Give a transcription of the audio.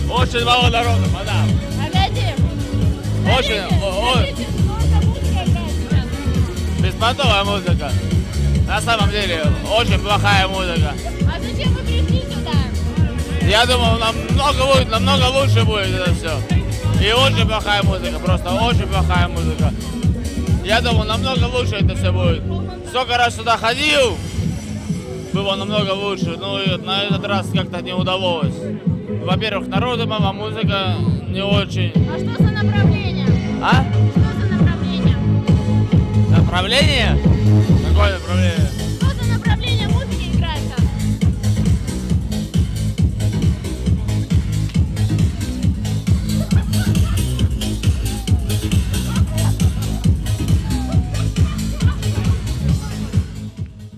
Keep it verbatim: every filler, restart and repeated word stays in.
Очень мало народу, мадам. Погоди. Очень, о- о- беспонтовая музыка. На самом деле, очень плохая музыка. А зачем вы пришли сюда? Я думал, намного будет, намного лучше будет это все. И очень плохая музыка, просто очень плохая музыка. Я думал, намного лучше это все будет. Сколько раз сюда ходил, было намного лучше. Ну и на этот раз как-то не удалось. Во-первых, народу мало, музыка не очень. А что за направление? А? Что за направление? Направление? Какое направление?